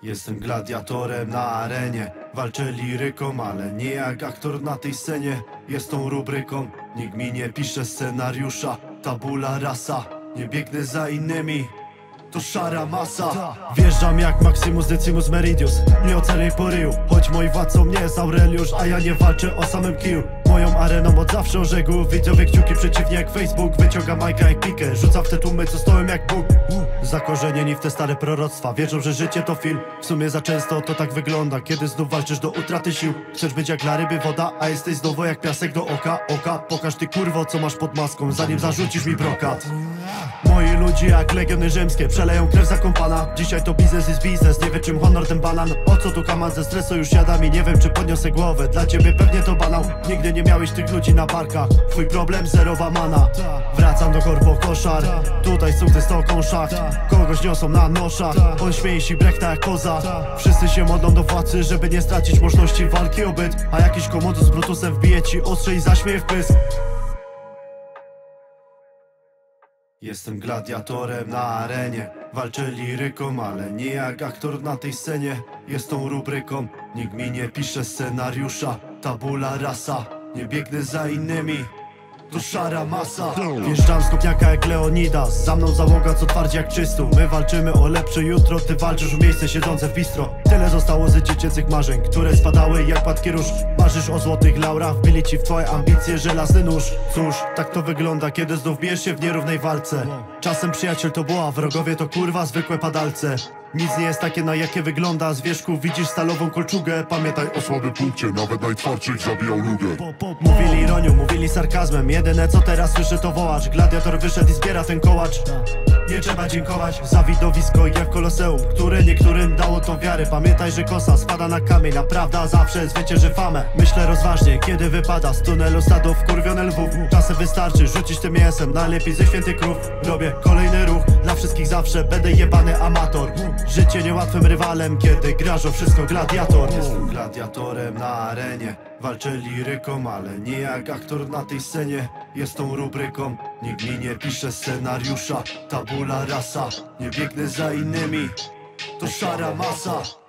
Jestem gladiatorem na arenie, walczę liryką, ale nie jak aktor na tej scenie. Jest tą rubryką, nikt mi nie pisze scenariusza. Tabula rasa, nie biegnę za innymi, to szara masa. Wjeżdżam jak Maximus Decimus Meridius, nie oceniaj po ryju. Choć moi władcą nie jest Aureliusz, a ja nie walczę o samym kiju. Moją areną od zawsze orzekł, widzowie kciuki przeciwnie jak Facebook. Wyciąga Majka jak pikę, rzuca w te tłumy co stoją jak Bóg. Zakorzenieni w te stare proroctwa, wierzą, że życie to film. W sumie za często to tak wygląda, kiedy znów walczysz do utraty sił. Chcesz być jak dla ryby woda, a jesteś znowu jak piasek do oka. Pokaż ty kurwo co masz pod maską, zanim zarzucisz mi brokat. Moi ludzie jak legiony rzymskie przeleją krew zakąpana. Dzisiaj to biznes jest biznes, nie wie czym honor ten banan. O co tu kaman, ze stresu już jadam i nie wiem czy podniosę głowę. Dla ciebie pewnie to banał, nigdy nie miałeś tych ludzi na barkach. Twój problem zerowa mana. Wracam do korpo koszar, tutaj sukces to konszach. Kogoś niosą na noszach, on śmieje się brechta jak koza. Wszyscy się modlą do władcy, żeby nie stracić możliwości walki o byt. A jakiś komodo z Brutusem wbije ci ostrze i zaśmieje w pysk. Jestem gladiatorem na arenie, walczę liryką, ale nie jak aktor na tej scenie. Jest tą rubryką, nikt mi nie pisze scenariusza. Tabula rasa, nie biegnę za innymi, to szara masa. Wjeżdżam z kopniaka jak Leonidas, za mną załoga co twardzi jak czystu. My walczymy o lepsze jutro, ty walczysz o miejsce siedzące w bistro. Tyle zostało z dziecięcych marzeń, które spadały jak płatki róż. Marzysz o złotych laurach, wbili ci w twoje ambicje żelazny nóż. Cóż, tak to wygląda, kiedy znów bijesz się w nierównej walce. Czasem przyjaciel to była, wrogowie to kurwa zwykłe padalce. Nic nie jest takie na jakie wygląda, z wierzchu widzisz stalową kolczugę. Pamiętaj o słabym punkcie, nawet najtwardszych zabijał lugę. Mówili ironią, mówili sarkazmem, jedyne co teraz słyszę to wołacz. Gladiator wyszedł i zbiera ten kołacz. Nie trzeba dziękować za widowisko jak w Koloseum, które niektórym dało tą wiarę. Pamiętaj, że kosa spada na kamień, a prawda zawsze zwycięży famę. Myślę rozważnie, kiedy wypada z tunelu stado wkurwione lwów. Czasem wystarczy rzucić tym mięsem, najlepiej ze świętych krów. Robię kolejny ruch, dla wszystkich zawsze będę jebany amator. Życie niełatwym rywalem, kiedy grasz o wszystko gladiator. Jestem gladiatorem na arenie, walczę liryką, ale nie jak aktor na tej scenie. Jest tą rubryką, nikt mi nie pisze scenariusza. Tabula rasa, nie biegnę za innymi, to szara masa.